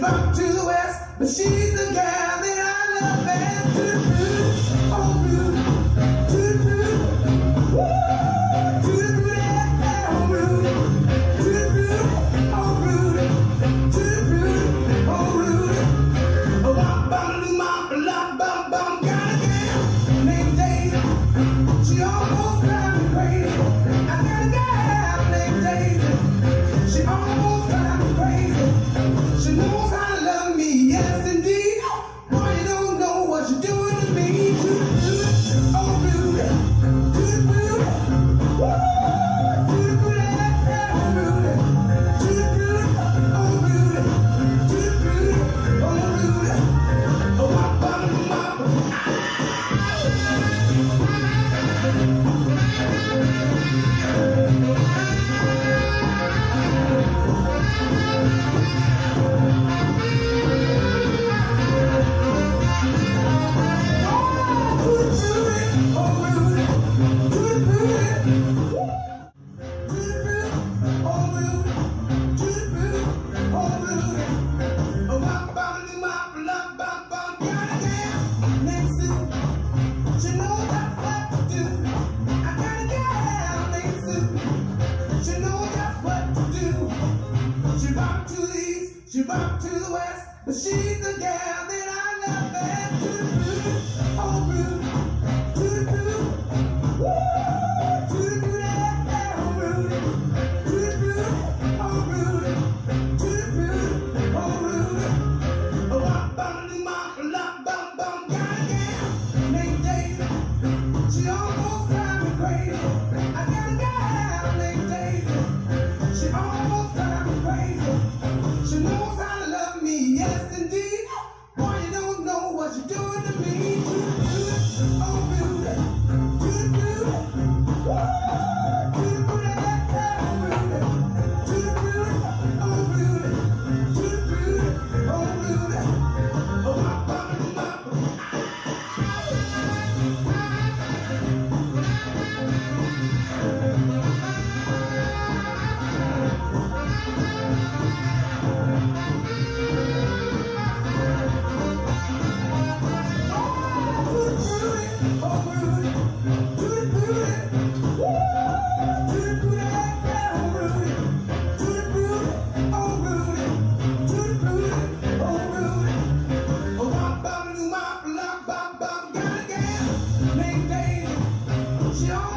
brought to the west, but she's the girl that I love best. To the blue, oh blue, to the blue, woo, to the blue, oh blue, to the blue, oh blue, to the blue, oh blue. Oh, bum bum bum bum bum bum, got a girl named Daisy. She almost drives me crazy. I got a girl named Daisy. She almost drives me crazy. She knows how to love me, yes indeed. Boy, you don't know what you're doing to me. To the blue, oh blue, to the blue, woo, to the blue, oh blue, to the blue, oh blue, to the blue, oh blue, oh my bum bum. She brought to the west, but she's the girl that I love best. To the blue, oh blue, to the blue, woo, to the blue, oh blue, to the blue, oh blue, to the blue, oh blue. Oh, bum bum bum bum, got a girl named Daisy. She almost drives me crazy. I got a girl named Daisy. She almost drives me crazy. She knows how to love me, yes indeed. Boy, you don't know what you're doing to me. To the blue, oh blue, to the blue, woo, to the blue, oh blue, to the blue, oh blue, to the blue, oh blue, oh my bum bum. She